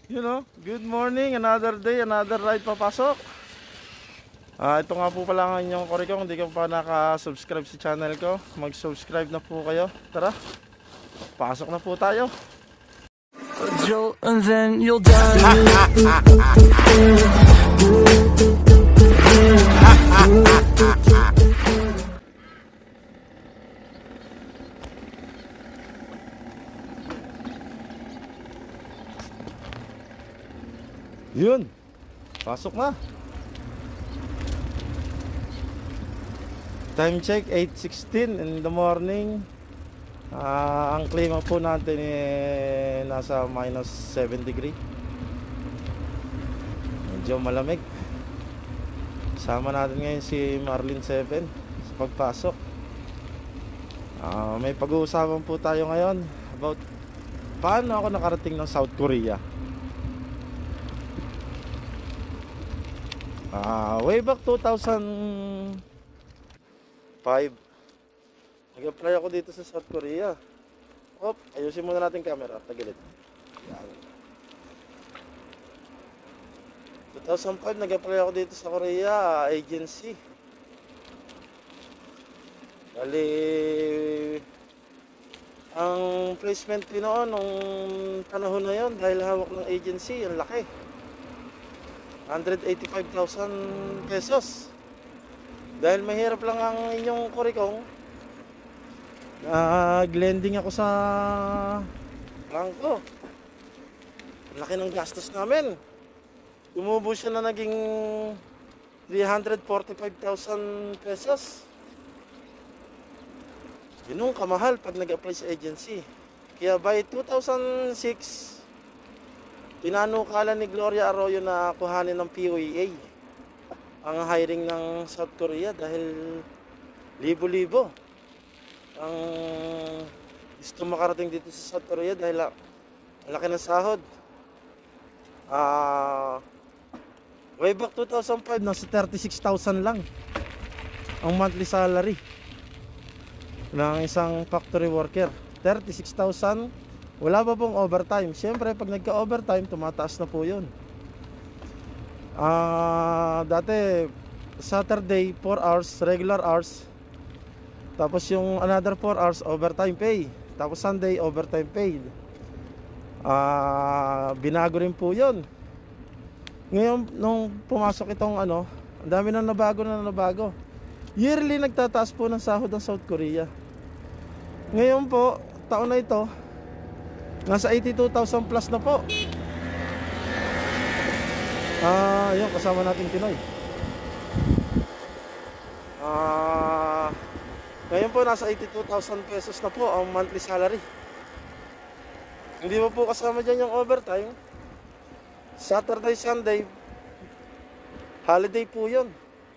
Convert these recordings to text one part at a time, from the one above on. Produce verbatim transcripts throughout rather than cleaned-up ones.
You know, good morning, another day, another ride papasok. Ah, ito nga po pala ang inyong Cory. Kung hindi ka pa naka-subscribe sa channel ko, mag-subscribe na po kayo. Tara, pasok na po tayo. Jolt and then you'll die. Yun, pasok na. Time check eight sixteen in the morning. Uh, ang klima po natin eh, nasa minus seven degree. Medyo malamig. Sama natin ngayon si Marlin seven sa pagpasok. uh, May pag-uusapan po tayo ngayon about paano ako nakarating ng South Korea. uh, Way back two thousand five, nag-apply ako dito sa South Korea. Op, ayusin muna natin camera, tagilid. Yan. two thousand five, nag-apply ako dito sa Korea, agency. Bali, ang placement ko noon nung panahon na yon, dahil hawak ng agency, ang laki, one hundred eighty-five thousand pesos. Dahil mahirap lang ang inyong kurikong, nag-lending ako sa bangko. Laki ng gastos namin. Tumubo siya na naging three hundred forty-five thousand pesos. Yun yung kamahal pag nag-apply sa agency. Kaya by two thousand six, pinanukala ni Gloria Arroyo na kuhanin ng P O E A ang hiring ng South Korea dahil libo-libo ang gusto makarating dito sa South Korea dahil ang laki ng sahod. uh, Way back two thousand five, nasa thirty-six thousand lang ang monthly salary ng isang factory worker. Thirty-six thousand, wala pa pong overtime. Siyempre pag nagka-overtime, tumataas na po yun. Ah, uh, dati Saturday four hours regular hours, tapos yung another four hours overtime pay, tapos Sunday overtime paid. Ah, uh, binago rin po 'yon. Ngayon nung pumasok itong ano, ang dami nang nabago na nabago. Yearly nagtataas po ng sahod ng South Korea. Ngayon po, taon na ito, nasa eighty-two thousand plus na po. Ah, yun, kasama natin Pinoy. Ah, ngayon po nasa eighty-two thousand pesos na po ang monthly salary. Hindi mo po kasama dyan yung overtime. Saturday, Sunday, holiday po yun.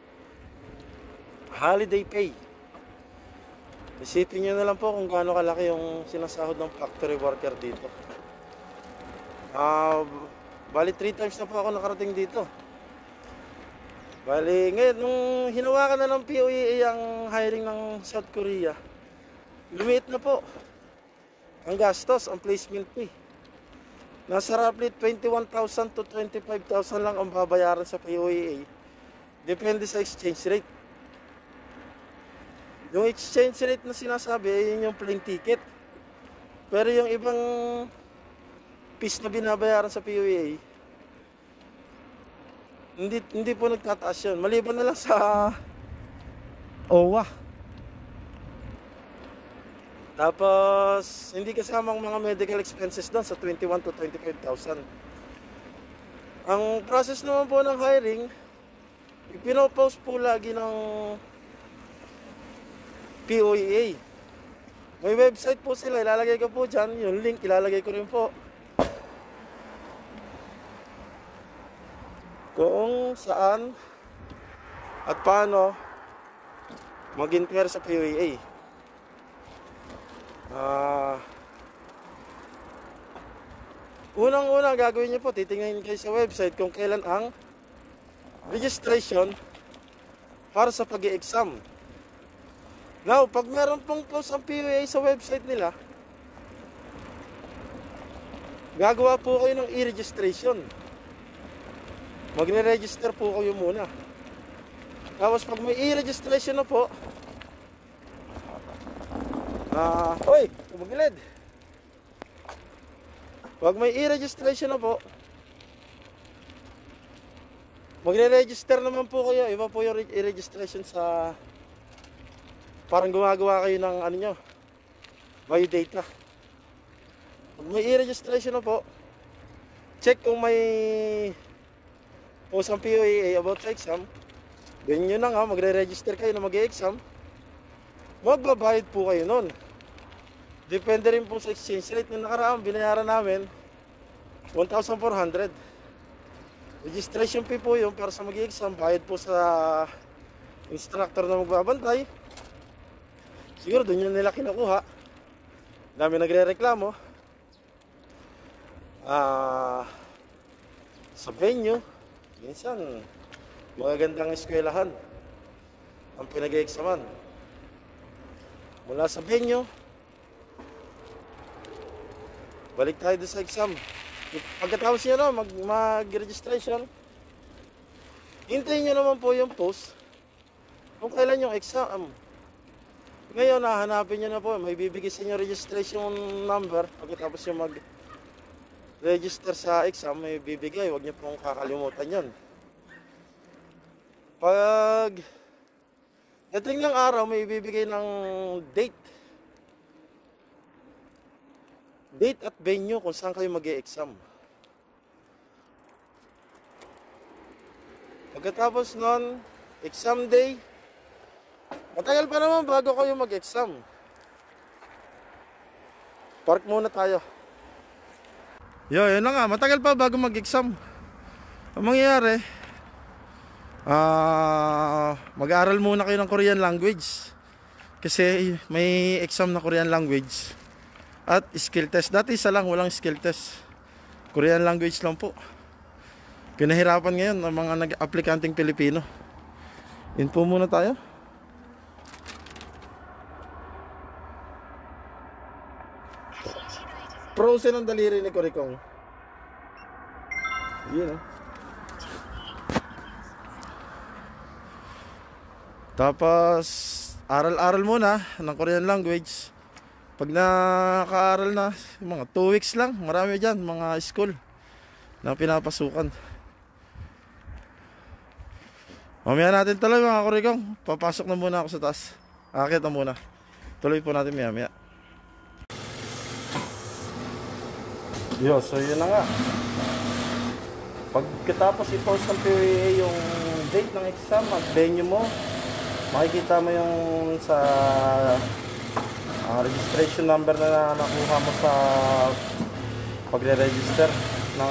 Holiday pay. Isipin nyo na lang po kung gaano kalaki yung sinasahod ng factory worker dito. Ah, uh, bali three times na po ako nakarating dito. Bali ngayon nung hinawakan na ng P O E A ang hiring ng South Korea, lumiit na po ang gastos, ang placement fee. Nasa roughly twenty-one thousand to twenty-five thousand lang ang babayaran sa P O E A. Depende sa exchange rate. Yung exchange rate na sinasabi ay yun yung plane ticket. Pero yung ibang fees na binabayaran sa P O E A, hindi, hindi po nagtataas yun. Maliban na lang sa O W A. Tapos hindi kasama ang mga medical expenses doon sa twenty-one to twenty-five thousand. Ang process naman po ng hiring, ipinopost po lagi ng P O E A. May website po sila, ilalagay ko po dyan. Yung link ilalagay ko rin po kung saan at paano mag-inquire sa P O E A. Uh, Unang-una gagawin niyo po, titingnan kayo sa website kung kailan ang registration para sa pag-i-exam. Now, pag meron pong post ang P O E A sa website nila, gagawa po kayo ng e-registration. Magre-register po kayo muna. Tapos pag may e-registration na po, ah, uh, oy, kumagilid. Pag may e-registration na po, magre-register naman po kayo. Iba po yung e-registration sa, parang gumagawa kayo ng ano nyo, biodata. Pag may e-registration na po, check kung may post ang P O A A about sa exam. Then yun na nga, magre-register kayo na mag-e-exam. Magbabayad po kayo nun. Depende rin po sa exchange rate. Nung nakaraan, binayaran namin one thousand four hundred. Registration fee po yun para sa mag-exam. Bayad po sa instructor na magbabantay. Siguro doon yun nila kinukuha. Dami nagre-reklamo. Ah, sa venue, minsan magagandang eskwelahan ang pinag-examan. Mula sa venue, balik tayo doon sa exam. Pagkatapos nyo na mag, mag-registration, hintayin nyo naman po yung post kung kailan yung exam. Ngayon, nahanapin nyo na po, may bibigay sa inyo registration number. Pagkatapos yung mag-register sa exam, may bibigay. Huwag nyo pong kakalimutan yun. Pag dating ng araw, may bibigay ng date. Date at venue kung saan kayo mag-e-exam. Pagkatapos nun, exam day. Matagal pa naman bago kayo mag-exam. Park muna tayo. Yo, yun na nga. Matagal pa bago mag-exam. Ang mangyayari, ah, uh, mag-aaral muna kayo ng Korean language. Kasi may exam na Korean language. At skill test. Dati isa lang, walang skill test. Korean language lang po. Pinahirapan ngayon ang mga nag-aplikanteng Pilipino. Yun po muna tayo. Frozen ang daliri ni Kurikong. Yun oh. Tapos aral-aral muna ng Korean language. Pag nakaaral na, mga two weeks lang, marami dyan, mga school na pinapasukan. Mamaya natin tuloy mga Kurikong. Papasok na muna ako sa taas. Akit na muna. Tuloy po natin maya maya. Yo, so yun na nga. Pagkatapos i-post ng P O A A yung date ng exam at venue mo, makikita mo yung sa uh, registration number na nakuha mo sa pagre-register ng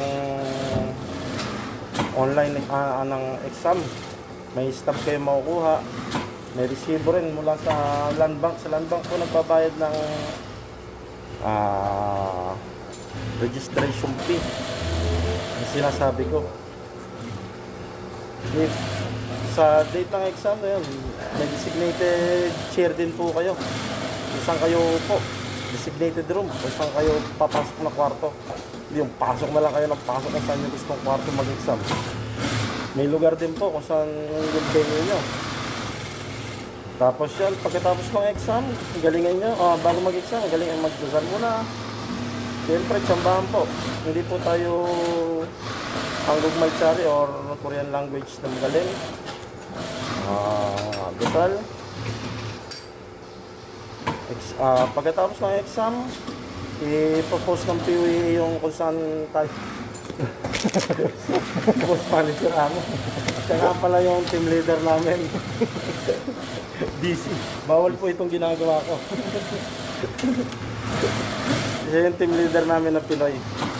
online uh, ng exam. May stamp kayo makukuha. May resibo rin mula sa land bank. Sa land bank po nagbabayad ng ah uh, registration fee. Ang sinasabi ko, if sa date ng exam na yun, may designated chair din po kayo kung saan kayo po, designated room kung saan kayo papasok na kwarto. Yung pasok na lang kayo ng pasok kung saan yung gustong kwarto mag-exam. May lugar din po kung saan yung venue nyo. Tapos yan, pagkatapos ng exam, galingan nyo, uh, bago mag-exam, galingan magdasal muna. Siyempre, tsambahan po. Hindi po tayo Hanggang Malchari or Korean language na magaling. Uh, dasal. Ex uh, pagkatapos ng exam, i-propose ng P O A A yung kung saan tayo. Post manager ako. Siya nga pala yung team leader namin. D C. Bawal po itong ginagawa ko. Siya yung team leader namin na Pinoy.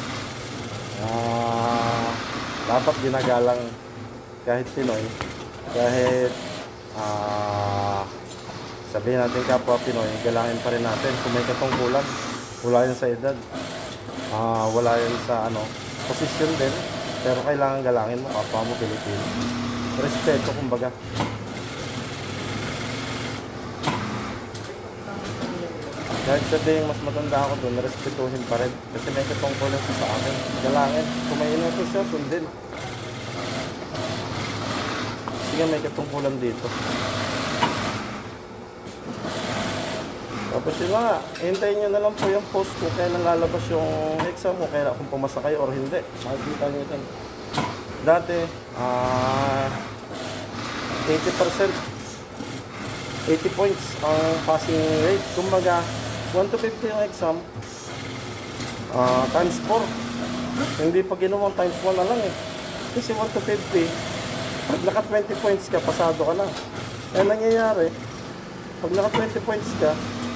Uh, dapat ginagalang kahit Pinoy. Kahit uh, sabihin natin kapwa Pinoy, galangin pa rin natin kung may katungkulan. Wala yun sa edad. Uh, wala yun sa ano, posisyon din. Pero kailangan galangin mo kapwa mo Pilipino. Respeto kumbaga. Kahit sabihin mas matanda ako doon, respetuhin pa rin. Kasi may katungkulan siya sa akin. Dalangin, kung may inuto siya, sundin. Sige, may katungkulan dito. Tapos yun nga, hintayin nyo na lang po yung post kung kailan lalabas yung exam, kung kailan kung pumasa kayo or hindi. Makikita nyo ito. Dati, ah, eighty percent, eighty points ang passing rate. Kumbaga, one to fifty yung exam, ah, times four. Hindi pa ginawang times one na lang eh. Kasi one to fifty, pag naka twenty points ka, pasado ka na. Eh nangyayari, pag naka twenty points ka,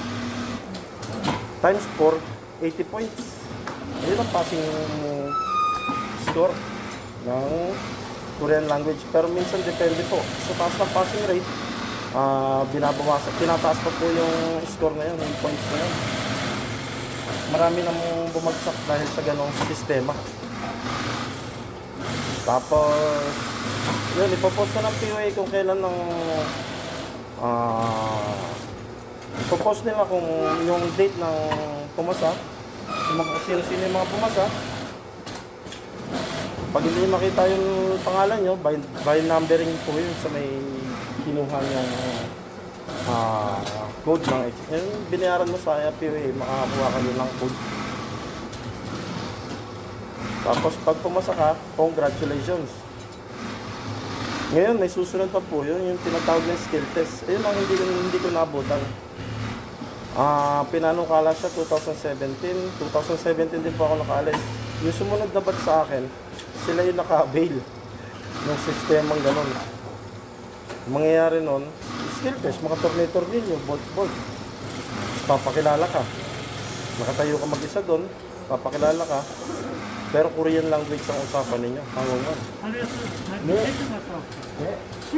times four, eighty points. Yun ang passing score ng Korean language. Pero minsan depende po. Sa taas ng passing rate, uh, binabawasan, tinataas pa po yung score na yun, yung points na yun. Marami nang bumagsak dahil sa ganong sistema. Tapos, yun, ipopost na ng P O A kung kailan ng uh, ipopost nila kung yung date ng pumasa, yung mga sino-sino yung mga pumasa. Pag hindi makita yung pangalan nyo, by, by numbering po yun sa may kinuha yung uh, code ng exam. Yung binayaran mo sa P O A, makakakuha ka yun ng code. Tapos pag pumasa ka, congratulations. Ngayon, may susunod pa po yun, yung tinatawag ng skill test. Ayun ang hindi, hindi ko nabutan. Ah, uh, pinanukala siya two thousand seventeen. two thousand seventeen din po ako nakaalis. Yung sumunod na batch sa akin, sila yung naka-avail ng sistemang ganun. Mangyayari nun, skill test, mga tornilyo, bolt-bolt. Papakilala ka. Nakatayo ka mag-isa doon, papakilala ka. Pero Korean language ang usapan ninyo. Hangungan. Ne? Ne?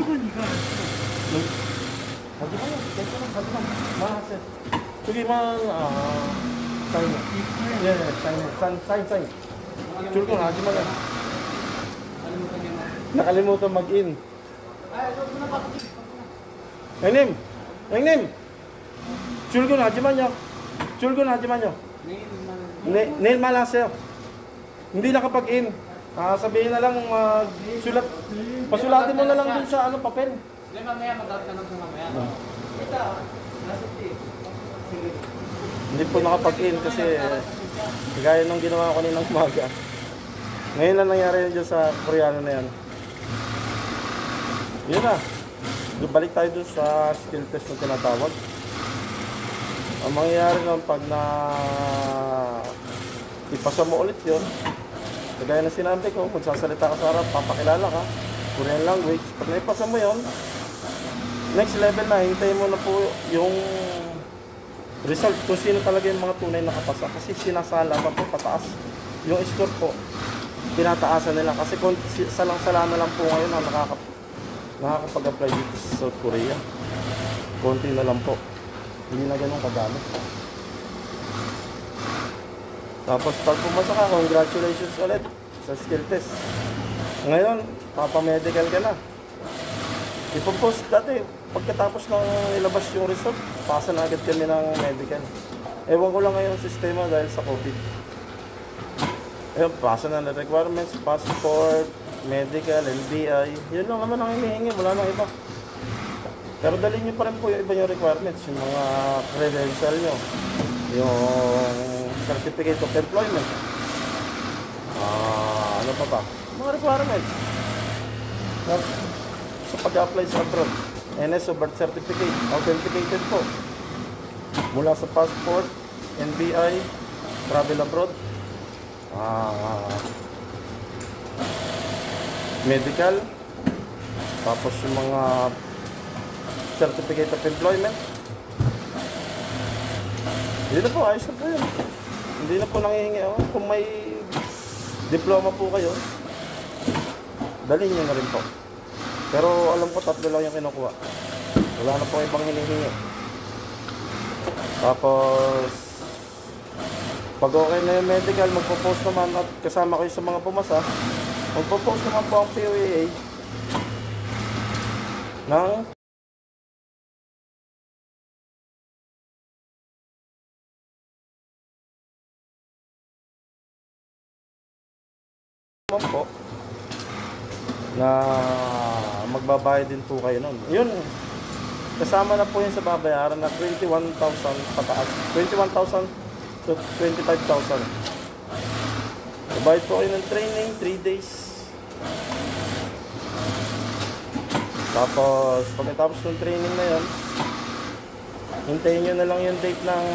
Hajiman yan. Kaya lang, hajiman. Mahasya. Sige man, ah... sign mo. Yeah, yeah, sign mo. Sign, sign, sign. Chulkon, hajiman yan. Nakalimutan mag-in. Nangnim! Nangnim! Chulkon, hajiman nyo. Chulkon, hajiman nyo. Nail malasya. Hindi nakapag-in. Ah, sabihin na lang, uh, sulat. Pasulatin mo na lang dun sa ano, papel. Hindi, mamaya mag-out ka na po mamaya. Ito, nasa tip. Hindi po nakapag-in kasi gaya nung ginawa ko kaninang umaga. Ngayon lang nangyari yun dyan sa Koreano na yan. Yun na. Balik tayo dun sa skill test na tinatawag. Ang mangyayari lang pag na ipasa mo ulit yun, kagaya na sinabi ko, magsasalita ka sa harap, papakilala ka, Korean language. Pag naipasa mo yun, next level na, hintayin mo na po yung result kung sino talaga yung mga tunay nakapasa. Kasi sinasala pa po pataas. Yung score po, tinataasan nila. Kasi kung salang-sala na lang po ngayon ang nakakap nakakapag-apply dito sa South Korea. Konti na lang po. Hindi na ganun kadami. Tapos pag pumasa ka, congratulations ulit sa skill test. Ngayon, papamedical ka na. Ipopost dati, pagkatapos ng ilabas yung result, pasa na agad kami ng medical. Ewan ko lang ngayon ang sistema dahil sa COVID. Ayun, pasa na ng requirements, passport, medical, N B I. Yun lang naman ang hinihingi, wala nang iba. Pero dalhin nyo pa rin po yung iba yung requirements, yung mga credential nyo, yung certificate of employment. Ah, ano pa ba? Mga requirements. Sa pag-apply sa abroad, N S O birth certificate, authenticated po. Mula sa passport, N B I, travel abroad, ah, medical, tapos yung mga certificate of employment. Hindi na po, ayos na po yun. Hindi na po nangihingi. Oh, kung may diploma po kayo, dalhin nyo na rin po. Pero alam ko tatlo lang yung kinukuha. Wala na po ibang hinihingi. Tapos pag okay na yung medical, magpo-post naman at kasama kayo sa mga pumasa, magpo-post naman po ang P O A ng naman po na magbabayad din po kayo nun. Yun, kasama na po yun sa babayaran na twenty-one thousand pataas. twenty-one thousand to twenty-five thousand. Babayad po kayo ng training, three days. Tapos, pagkatapos ng training na yun, hintayin nyo na lang yung date ng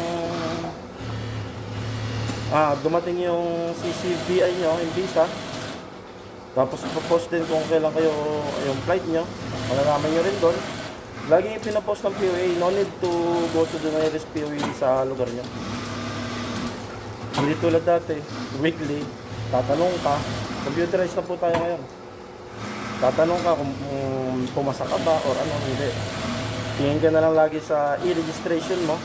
ah, dumating yung C C B I nyo, yung visa. Tapos ipopost din kung kailan kayo yung flight nyo. Malalaman nyo rin doon. Lagi pinapost ng P O A, no need to go to the nearest P O A sa lugar nyo. Hindi tulad dati, weekly, tatanong ka, computerized na po tayo ngayon. Tatanong ka kung um, pumasa ka ba or ano, hindi. Tingin ka na lang lagi sa e-registration mo.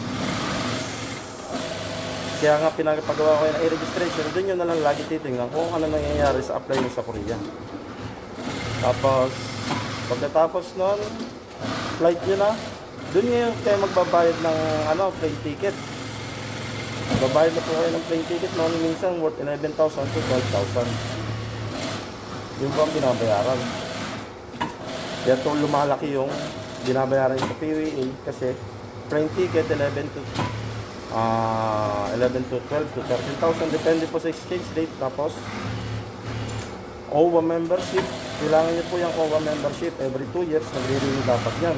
Kaya nga pinagpagawa ko yung e-registration, doon yun na lang lagi titingnan kung ano nangyayari sa apply mo sa Korea. Tapos, pagkatapos nun, flight nyo na, doon nyo yung kayo magbabayad ng ano, plane ticket. Magbabayad na po kayo ng plane ticket noon, minsan worth eleven thousand to twelve thousand. Yun po ang binabayaran. Kaya ito lumalaki yung binabayaran sa P O A kasi plane ticket eleven to uh, eleven to twelve to thirteen thousand depende po sa exchange date. Tapos O W A membership, kailangan niyo po yung O W A membership every two years, nagre-renew dapat yan.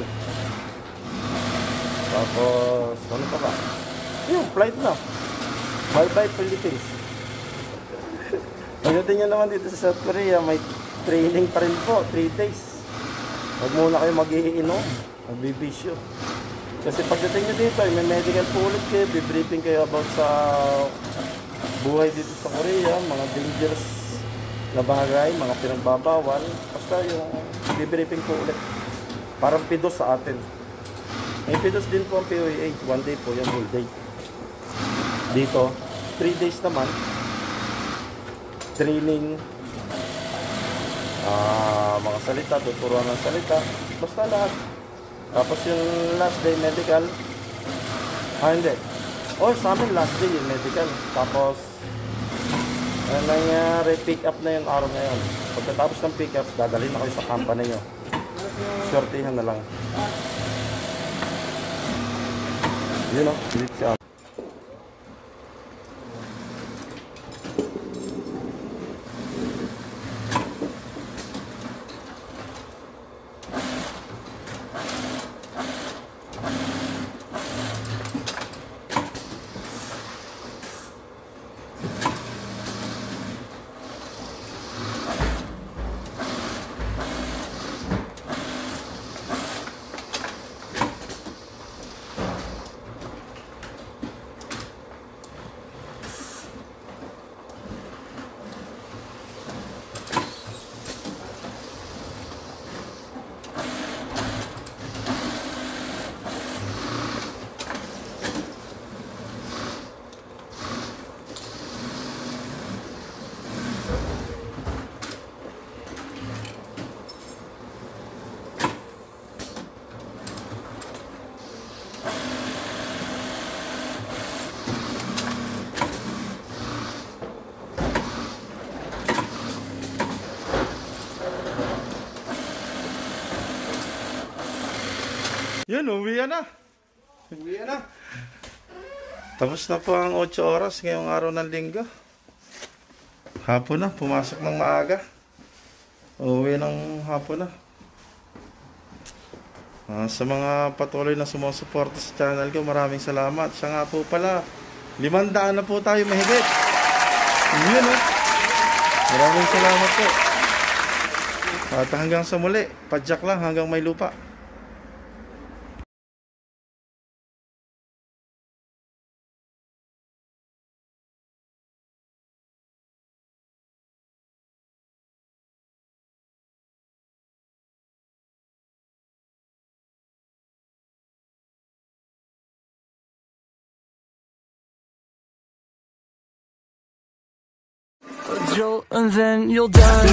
Tapos ano pa ba? Yung flight na, bye bye Philippines. Pagdating nyo naman dito sa South Korea, may training pa rin po, three days. Huwag muna kayo mag-iinom, magbibisyo. Kasi pagdating nyo dito, may medical po ulit kayo, bibriefing kayo about sa buhay dito sa Korea, mga dangerous na bagay, mga pinagbabawal. Basta yung bibriefing po ulit. Parang pidos sa atin. May pidos din po ang P O A, one day po, yung whole day. Dito, three days naman, training, uh, mga salita, tuturuan ng salita, basta lahat. Tapos yung last day medical, ah hindi, oh sa amin last day yung medical. Tapos ano nangyari, pick up na yung araw na yun. Pagkatapos ng pick up, dadalhin na kayo sa company nyo. Sortihan na lang. Yun o, dito siya. Yun, uwi na. Uwi na. Tapos na po ang eight oras ngayong araw ng linggo. Hapon na, pumasok ng maaga. Uwi ng hapon na. Uh, sa mga patuloy na sumusuporta sa channel ko, maraming salamat. Siya nga po pala, limandaan na po tayo mahigit. Yun o. Maraming salamat po. At hanggang sa muli, padyak lang hanggang may lupa. Joe, and then you'll die.